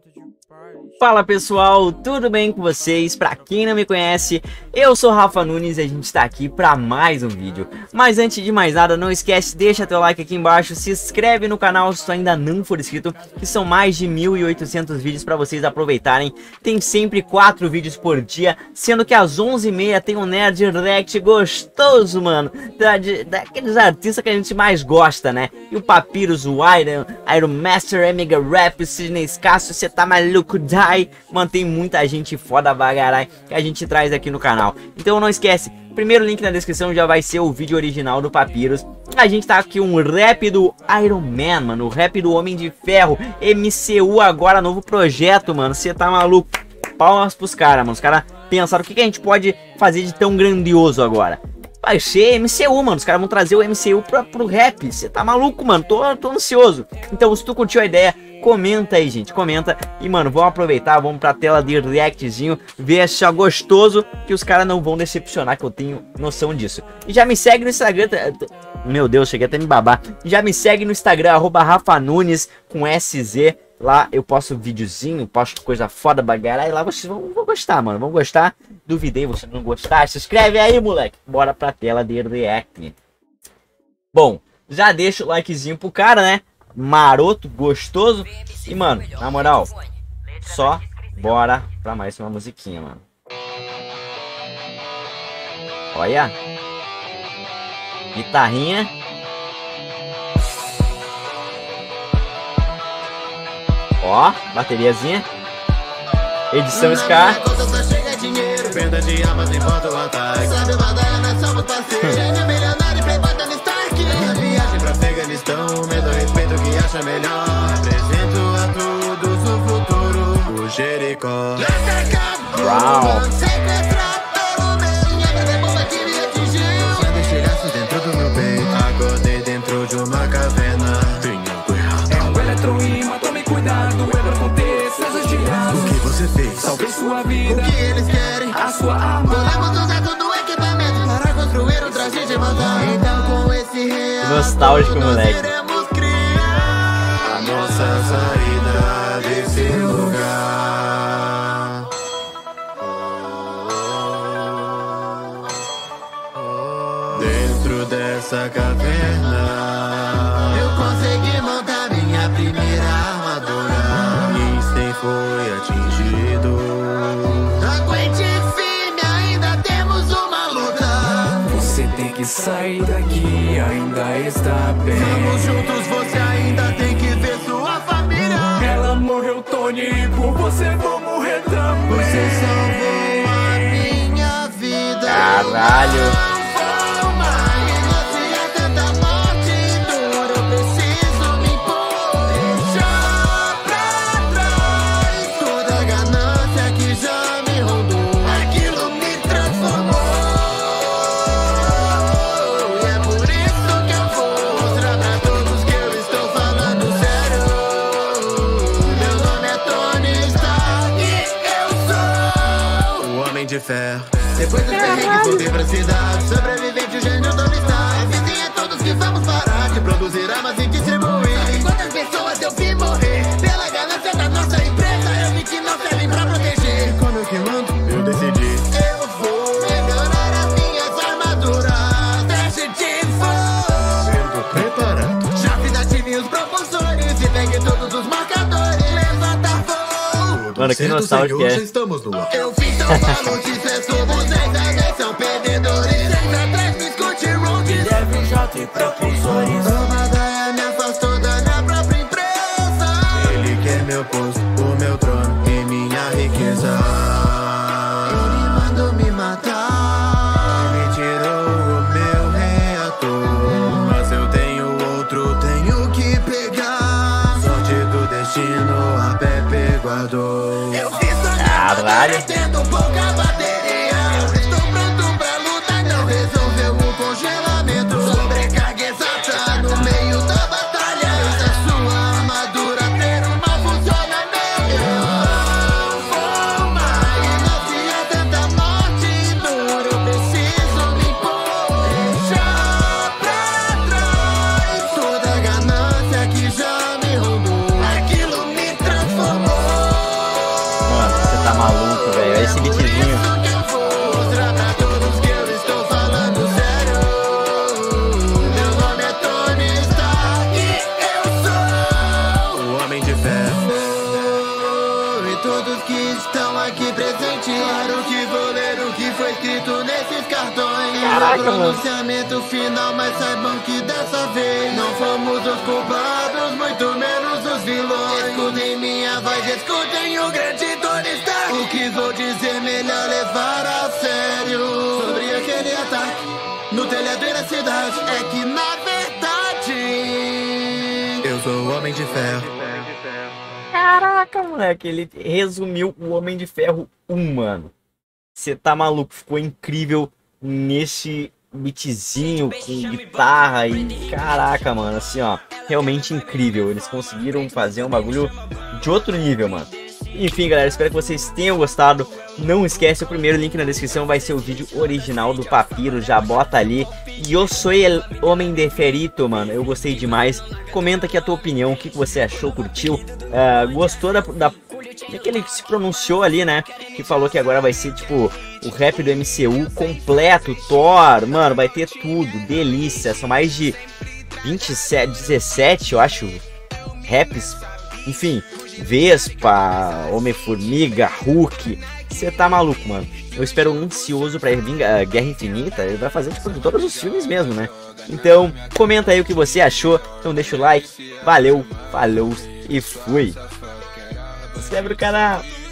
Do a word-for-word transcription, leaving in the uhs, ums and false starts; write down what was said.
Fala pessoal, tudo bem com vocês? Pra quem não me conhece, eu sou Rafa Nunes e a gente tá aqui pra mais um vídeo. Mas antes de mais nada, não esquece, deixa teu like aqui embaixo, se inscreve no canal se tu ainda não for inscrito, que são mais de mil e oitocentos vídeos pra vocês aproveitarem. Tem sempre quatro vídeos por dia, sendo que às onze e meia tem um Nerd React gostoso, mano, da, de, daqueles artistas que a gente mais gosta, né? E o Papyrus, o Iron, Iron Master, Amiga Rap, Sidney Escasso, você tá maluco, die. Mantém muita gente foda bagarai que a gente traz aqui no canal. Então não esquece, primeiro link na descrição já vai ser o vídeo original do Papyrus. A gente tá aqui um rap do Iron Man, mano, o rap do Homem de Ferro, M C U agora, novo projeto, mano, você tá maluco. Palmas pros caras, mano, os caras pensaram o que, que a gente pode fazer de tão grandioso agora. Vai ser M C U, mano, os caras vão trazer o M C U pra, pro rap, você tá maluco, mano, tô, tô ansioso. Então se tu curtiu a ideia, comenta aí, gente, comenta. E, mano, vamos aproveitar, vamos pra tela de reactzinho, ver se é gostoso, que os caras não vão decepcionar, que eu tenho noção disso. E já me segue no Instagram, meu Deus, cheguei até a me babar. Já me segue no Instagram, arroba Rafa Nunes, com S Z. Lá eu posto videozinho, posto coisa foda, bagarai, lá vocês vão, vão gostar, mano, vão gostar. Duvidei você não gostar, se inscreve aí, moleque. Bora pra tela de react. Bom, já deixa o likezinho pro cara, né? Maroto, gostoso. E, mano, na moral, só bora pra mais uma musiquinha, mano. Olha. Guitarrinha. Ó, bateriazinha. Edição Ska. Venda de armas em fotovoltaica. Sabe batalha, só botar seja milionário e plebata no Stark. Viagem pra Afeganistão, medo respeito que acha melhor. Apresento a todos o futuro, o Jericó. Uau. Dentro do meu peito, acordei dentro de uma caverna. Tem algo errado. É um eletroímã, tome cuidado, é pra conter seus girados. O que você fez? Salvei sua vida. O que eles querem? A sua arma. Podemos usar todo o equipamento para construir um traje de matar. Então com esse real, nostálgico, moleque, iremos criar a nossa saída desse lugar. Dentro dessa caverna eu consegui montar minha primeira armadura. Einstein foi atingido. Aguente firme, ainda temos uma luta. Você tem que sair daqui, ainda está bem. Vamos juntos, você ainda tem que ver sua família. Ela morreu, Tony, por você vou morrer também. Você salvou a minha vida. Caralho. De ferro. Depois do perrengue voltei pra cidade. Sobrevivente, o gênio Tony Stark. Avisem a todos que vamos parar de produzir armas e distribuir. Quantas pessoas eu vi morrer pela ganância da nossa empresa? Eu vi que não servem pra proteger. Como eu que mando, eu decidi. Eu vou melhorar as minhas armaduras. Teste de fogo. Eu tô preparado. Já fiz ativar os propulsores e peguei todos os marcadores. Levantar voo. Mano, que nostálgico é. Estamos no ar. Eu fiz tão mal, notícia somos dez, são perdedores. Sempre atrás, me escute, round. Deve um J e propulsores. O Badaia me afastou da minha própria empresa. Ele quer meu posto, o meu trono e minha riqueza. Ele mandou me matar. Ele tirou o meu reator. Mas eu tenho outro, tenho que pegar. Sorte do destino, a Pepe guardou. Eu fiz caralho. Tendo pouca bateria. Eu estou pronto pra lutar. Não resolveu o congelamento. Sobrecarga exata no meio da batalha. Essa sua armadura ter uma funcionamento. Eu vou mais. Não se atenta morte dura. Eu preciso me impor. Deixar pra trás toda a ganância que já me roubou. Aquilo me transformou. maluco, velho. Esse beatzinho. Todos que estão aqui presentes, claro que vou ler o que foi escrito nesses cartões. Caraca, o pronunciamento final, mas saibam que dessa vez não fomos os culpados, muito menos os vilões. Escutem minha voz, escutem o grande Tony Stark. O que vou dizer melhor levar a sério sobre aquele ataque no telhado da cidade. É que na verdade eu sou o Homem de Ferro. Caraca, moleque, ele resumiu o Homem de Ferro um, mano. Você tá maluco, ficou incrível nesse beatzinho com guitarra e caraca, mano, assim, ó, realmente incrível. Eles conseguiram fazer um bagulho de outro nível, mano. Enfim, galera, espero que vocês tenham gostado. Não esquece, o primeiro link na descrição vai ser o vídeo original do Papiro, já bota ali. E eu sou o Homem de Ferrito, mano, eu gostei demais. Comenta aqui a tua opinião, o que você achou, curtiu, uh, gostou da, da daquele que se pronunciou ali, né, que falou que agora vai ser, tipo, o rap do M C U completo, Thor, mano, vai ter tudo, delícia. São mais de vinte e sete, dezessete, eu acho, raps, enfim, Vespa, Homem-Formiga, Hulk. Você tá maluco, mano. Eu espero ansioso pra vir a Guerra Infinita. Ele vai fazer, tipo, de todos os filmes mesmo, né? Então, comenta aí o que você achou. Então deixa o like. Valeu, falou e fui. Se inscreve no canal.